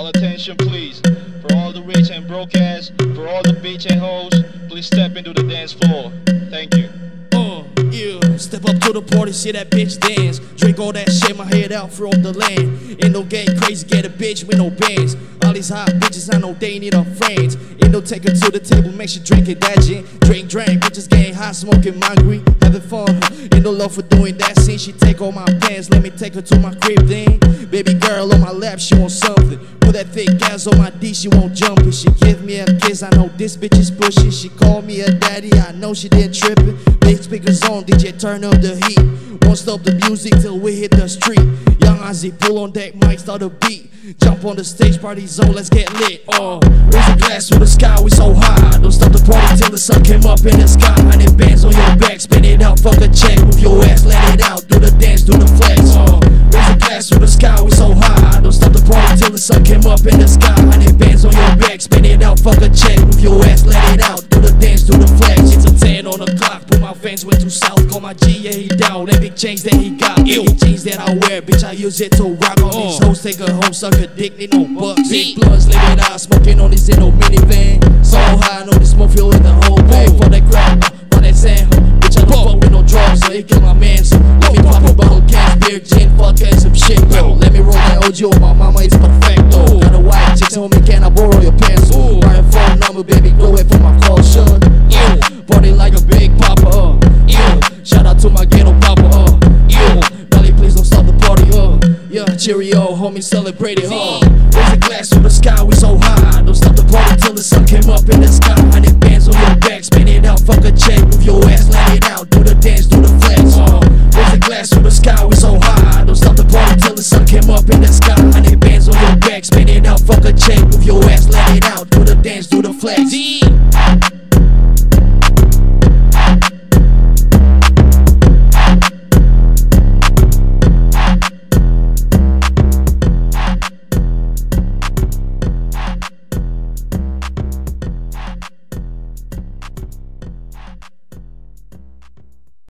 All attention please. For all the rich and broke ass, for all the bitch and hoes, please step into the dance floor. Thank you. Yeah, step up to the party, see that bitch dance. Drink all that shit, my head out from the land. Ain't no getting crazy, get a bitch with no bands. All these hot bitches, I know they need her friends. Ain't no take her to the table, make sure drinking that gin. Drink, bitches getting hot, smoking mangry, having fun. Ain't no love for doing that scene. She take all my pants, let me take her to my crib then. Baby girl on my lap, she want something. Put that thick ass on my D, she won't jump it. She give me a kiss, I know this bitch is pushy. She called me a daddy, I know she didn't trip it. Big speakers on, DJ turn up the heat. Won't stop the music till we hit the street. Young Ozzy pull on deck, mic start a beat. Jump on the stage, party zone, let's get lit. Raise a glass to the sky, we so high. Don't stop the party till the sun came up in the sky. 100 bands on your back, spin it out, fuck a check. Move your ass, let it out, do the dance, do the flex. Raise a glass to the sky, we so high. Don't stop the party till the sun came up in the sky. 100 bands on your back, spin it out, fuck a check. Move your ass, let it out, do the dance, do the flex. It's a 10 on the clock, put my fans way too south. Call my G, yeah he down, that big change that he got. Ew, jeans that I wear, bitch I use it to rock on these hoes. Take her home, suck a dick, they no bucks. Big blunts, live it out, smoking on this in no minivan. So high, I know this smoke feel in the whole bag. For that crowd, for that sand, bitch I don't fuck with no drugs, so he kill my man. So let me pop a bottle, cash, beer, gin, fuck and some shit, yo. Let me roll that OG, oh my mama is perfecto. Got a white chick, tell me can I borrow your pencil? Write a phone number, baby, go away for my culture. Party like a big papa, shout out to my ghetto papa, Belly, please don't stop the party, yeah, cheerio, homie, celebrate it, Raise a glass to the sky, we so high. Don't stop the party till the sun came up in the sky. 100 bands on your back, spin it out, fuck a check. Move your ass, let it out, do the dance, do the flex.